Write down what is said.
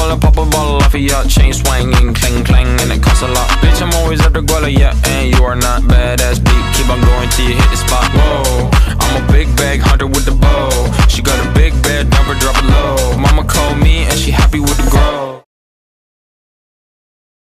I'll pop a bottle off of ya. Chain swinging, clang clang, and it costs a lot. Bitch, I'm always at the guala, yeah, and you are not bad.